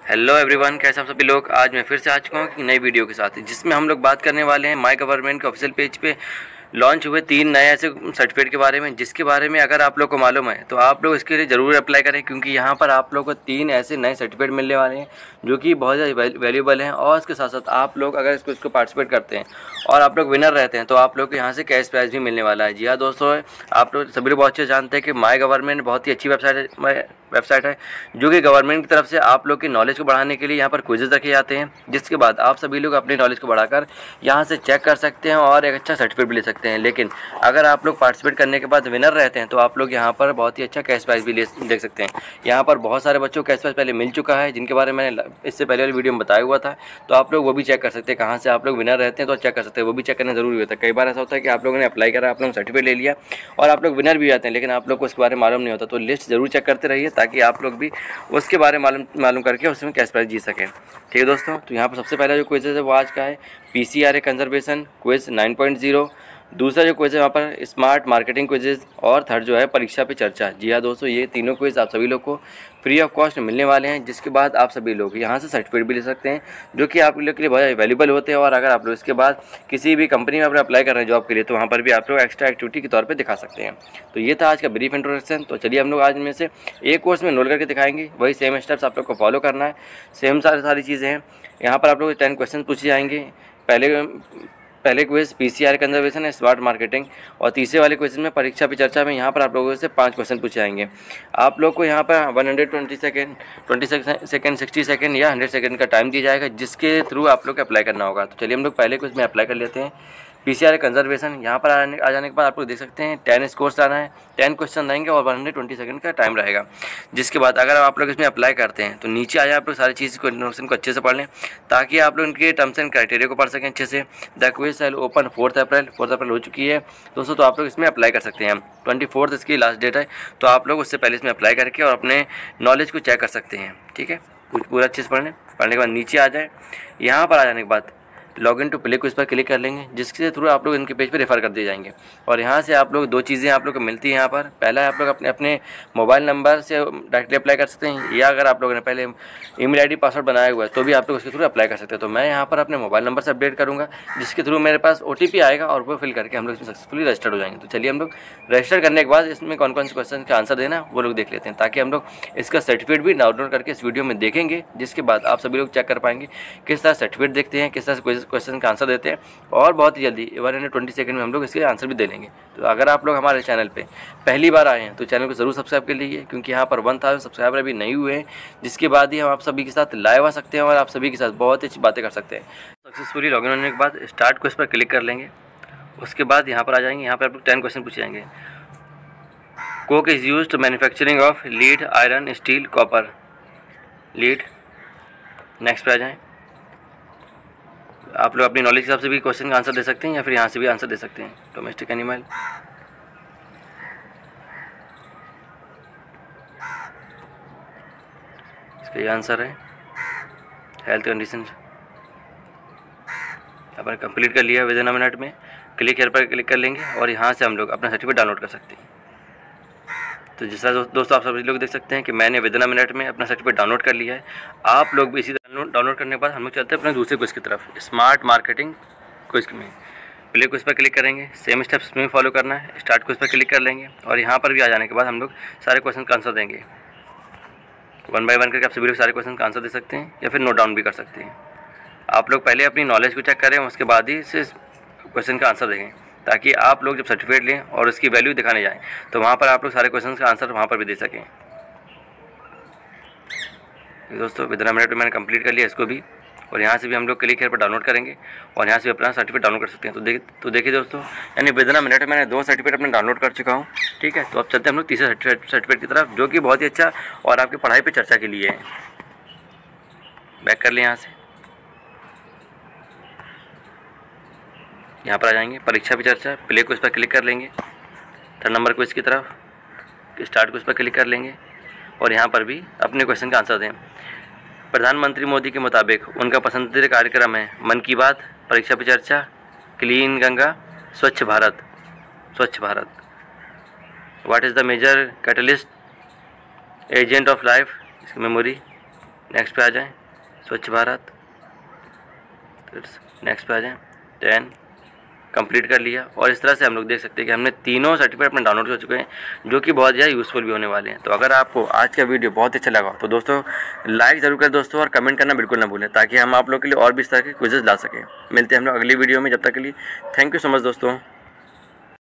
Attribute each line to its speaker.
Speaker 1: Hello everyone, कैसे आप सभी लोग। आज मैं फिर से आ चुका हूँ कि नई वीडियो के साथ, जिसमें हम लोग बात करने वाले हैं माई गवर्नमेंट के ऑफिशियल पेज पे लॉन्च हुए 3 नए ऐसे सर्टिफिकेट के बारे में, जिसके बारे में अगर आप लोग को मालूम है तो आप लोग इसके लिए ज़रूर अप्लाई करें, क्योंकि यहाँ पर आप लोग को 3 ऐसे नए सर्टिफिकेट मिलने वाले हैं जो कि बहुत ज़्यादा वैल्यूबल हैं। और इसके साथ साथ आप लोग अगर इसको पार्टिसिपेट करते हैं और आप लोग विनर रहते हैं तो आप लोग को यहाँ से कैश प्राइज़ भी मिलने वाला है। जी हाँ दोस्तों, आप लोग सभी लोग बहुत अच्छे जानते हैं कि माई गवर्नमेंट बहुत ही अच्छी वेबसाइट है जो कि गवर्नमेंट की तरफ से आप लोग की नॉलेज को बढ़ाने के लिए यहाँ पर क्विज़ेस रखे जाते हैं, जिसके बाद आप सभी लोग अपनी नॉलेज को बढ़ाकर यहाँ से चेक कर सकते हैं और एक अच्छा सर्टिफिकेट भी ले सकते हैं। लेकिन अगर आप लोग पार्टिसिपेट करने के बाद विनर रहते हैं तो आप लोग यहाँ पर बहुत ही अच्छा कैश प्राइज़ भी देख सकते हैं। यहाँ पर बहुत सारे बच्चों को कैश प्राइज़ पहले मिल चुका है, जिनके बारे में मैंने इससे पहले वाली वीडियो में बताया हुआ था, तो आप लोग वो भी चेक कर सकते हैं। कहाँ से आप लोग विनर रहते हैं तो चेक कर सकते हैं, वो भी चेक करना जरूरी होता है। कई बार ऐसा होता है कि आप लोगों ने अप्लाई करा, आप लोगों ने सर्टिफिकेट ले लिया और आप लोग विनर भी जाते हैं, लेकिन आप लोग को उसके बारे में मालूम नहीं होता। तो लिस्ट जरूर चेक करते रहिए ताकि आप लोग भी उसके बारे में मालूम करके उसमें कैश प्राइज़ जीत सकें। ठीक है दोस्तों, तो यहाँ पर सबसे पहला जो क्विज़ है वो आज का है PCRA कंजर्वेशन क्विज़ 9.0। दूसरा जो क्विज़ है वहाँ पर स्मार्ट मार्केटिंग क्विज़, और थर्ड जो है परीक्षा पे चर्चा। जी हाँ दोस्तों, ये तीनों क्विज़ आप सभी लोग को फ्री ऑफ कॉस्ट मिलने वाले हैं, जिसके बाद आप सभी लोग यहाँ से सर्टिफिकेट भी ले सकते हैं जो कि आप लोग के लिए बहुत वैल्यूबल होते हैं। और अगर आप लोग इसके बाद किसी भी कंपनी में अपने अप्लाई कर रहे हैं जॉब के लिए, तो वहाँ पर भी आप लोग एक्स्ट्रा एक्टिविटी के तौर पर दिखा सकते हैं। तो ये था आज का ब्रीफ इंट्रोडक्शन। तो चलिए हम लोग आज में से एक कोर्स में एनरोल करके दिखाएंगे, वही सेम स्टेप्स आप लोग को फॉलो करना है, सेम सारी चीज़ें हैं। यहाँ पर आप लोग 10 क्वेश्चन पूछे जाएंगे। पहले क्वेश्चन PCRA कंजर्वेशन है, स्मार्ट मार्केटिंग, और तीसरे वाले क्वेश्चन में परीक्षा पे चर्चा में यहाँ पर आप लोगों से 5 क्वेश्चन पूछे जाएंगे। आप लोग को यहाँ पर 120 सेकेंड, 20 सेकेंड, 60 सेकेंड या 100 सेकेंड का टाइम दिया जाएगा, जिसके थ्रू आप लोग को अप्लाई करना होगा। तो चलिए हम लोग पहले क्वेश्चन में अप्लाई कर लेते हैं। PCRA कंजर्वेशन, यहाँ पर आ जाने के बाद आप लोग देख सकते हैं 10 स्कोर्स आना है, 10 क्वेश्चन रहेंगे और 120 सेकंड का टाइम रहेगा। जिसके बाद अगर आप लोग इसमें अप्लाई करते हैं तो नीचे आया आप लोग सारी चीज़ को इन्फॉर्मेशन को अच्छे से पढ़ लें, ताकि आप लोग इनके टर्म्स एंड क्राइटेरिया को पढ़ सकें अच्छे से। The quiz sale open 4 April हो चुकी है दोस्तों, तो आप लोग इसमें अप्लाई कर सकते हैं। 24 इसकी लास्ट डेट है, तो आप लोग उससे पहले इसमें अप्लाई करके और अपने नॉलेज को चेक कर सकते हैं। ठीक है, कुछ पूरा अच्छे से पढ़ने के बाद नीचे आ जाए। यहाँ पर आ जाने के बाद लॉगिन टू प्ले क्विज पर क्लिक कर लेंगे, जिसके थ्रू आप लोग इनके पेज पे रेफर कर दिए जाएंगे। और यहाँ से आप लोग 2 चीज़ें आप लोग को मिलती हैं यहाँ पर। पहला है आप लोग अपने मोबाइल नंबर से डायरेक्टली अप्लाई कर सकते हैं, या अगर आप लोगों ने पहले ईमेल आईडी पासवर्ड बनाया हुआ है तो भी आप लोग उसके थ्रू अप्लाई कर सकते हैं। तो मैं यहाँ पर अपने मोबाइल नंबर से अपडेट करूँगा, जिसके थ्रू मेरे पास OTP आएगा और वो फिल करके हम लोग इसमें सक्सेसफुली रजिस्टर्ड हो जाएंगे। तो चलिए हम लोग रजिस्टर करने के बाद इसमें कौन कौन से क्वेश्चन का आंसर देना वो लोग देख लेते हैं, ताकि हम लोग इसका सर्टिफिकेट भी डाउनलोड करके इस वीडियो में देखेंगे, जिसके बाद आप सभी लोग चेक कर पाएंगे किस तरह सर्टिफिकेट देखते हैं, किस तरह से क्वेश्चन का आंसर देते हैं, और बहुत ही जल्दी 120 सेकंड में हम लोग इसके आंसर भी दे लेंगे। तो अगर आप लोग हमारे चैनल पे पहली बार आए हैं तो चैनल को ज़रूर सब्सक्राइब कर लीजिए, क्योंकि यहाँ पर 1000 सब्सक्राइबर अभी नहीं हुए हैं, जिसके बाद ही हम आप सभी के साथ लाइव आ सकते हैं और आप सभी के साथ बहुत अच्छी बातें कर सकते हैं। सक्सेसफुली लॉगिन होने के बाद स्टार्ट क्वेश्चन पर क्लिक कर लेंगे। उसके बाद यहाँ पर आ जाएंगे, यहाँ पर आप लोग 10 क्वेश्चन पूछे जाएंगे। Coke is used to manufacturing of lead, iron, steel, copper. Lead. Next पे आ जाएँ। आप लोग अपनी नॉलेज के हिसाब से भी क्वेश्चन का आंसर दे सकते हैं, या फिर यहाँ से भी आंसर दे सकते हैं। डोमेस्टिक एनिमल, इसका ये आंसर है। हेल्थ कंडीशन, यहाँ पर कंप्लीट कर लिया विदिन अ मिनट में। क्लिक हेयर पर क्लिक कर लेंगे और यहाँ से हम लोग अपना सर्टिफिकेट डाउनलोड कर सकते हैं। तो जिस तरह दोस्तों आप सभी लोग देख सकते हैं कि मैंने विदिन अ मिनट में अपना सर्टिफिकेट डाउनलोड कर लिया है। आप लोग भी इसी तरह डाउनलोड करने के बाद हम लोग चलते हैं अपने दूसरे क्विज की तरफ, स्मार्ट मार्केटिंग क्विज में। प्ले क्विज पर क्लिक करेंगे, सेम स्टेप्स में फॉलो करना है। स्टार्ट क्विज पर क्लिक कर लेंगे और यहाँ पर भी आ जाने के बाद हम लोग सारे क्वेश्चन का आंसर देंगे। 1 बाय 1 करके आप सभी लोग सारे क्वेश्चन का आंसर दे सकते हैं, या फिर नोट डाउन भी कर सकते हैं। आप लोग पहले अपनी नॉलेज को चेक करें, उसके बाद ही इस क्वेश्चन का आंसर देखें, ताकि आप लोग जब सर्टिफिकेट लें और उसकी वैल्यू दिखाने जाएं तो वहाँ पर आप लोग सारे क्वेश्चन का आंसर वहाँ पर भी दे सकें। दोस्तों विदिन अ मिनट में मैंने कंप्लीट कर लिया इसको भी, और यहाँ से भी हम लोग क्लिक हेयर पर डाउनलोड करेंगे और यहाँ से भी अपना सर्टिफिकेट डाउनलोड कर सकते हैं। तो देखिए दोस्तों, यानी विदिन अ मिनट में मैंने 2 सर्टिफिकेट अपने डाउनलोड कर चुका हूँ। ठीक है, तो अब चलते हैं हम लोग तीसरे सर्टिफिकेट की तरफ, जो कि बहुत ही अच्छा और आपकी पढ़ाई पर चर्चा के लिए है। बैक कर लें, यहाँ से यहाँ पर आ जाएंगे, परीक्षा पे चर्चा। प्ले क्विज पर क्लिक कर लेंगे, 3 नंबर क्विज की तरफ। स्टार्ट क्विज पर क्लिक कर लेंगे और यहाँ पर भी अपने क्वेश्चन का आंसर दें। प्रधानमंत्री मोदी के मुताबिक उनका पसंदीदा कार्यक्रम है मन की बात, परीक्षा पे चर्चा, clean Ganga, Swachh Bharat. What is the major catalyst agent of life, इसकी मेमोरी। नेक्स्ट पे आ जाएं, स्वच्छ भारत, फिर नेक्स्ट पे आ जाएं, 10 कंप्लीट कर लिया। और इस तरह से हम लोग देख सकते हैं कि हमने तीनों सर्टिफिकेट अपने डाउनलोड कर चुके हैं, जो कि बहुत ज़्यादा यूज़फुल भी होने वाले हैं। तो अगर आपको आज का वीडियो बहुत अच्छा लगा तो दोस्तों लाइक ज़रूर करें दोस्तों, और कमेंट करना बिल्कुल ना भूलें, ताकि हम आप लोग के लिए और भी इस तरह के क्विज़ेस ला सकें। मिलते हैं हम लोग अगली वीडियो में, जब तक के लिए थैंक यू सो मच दोस्तों।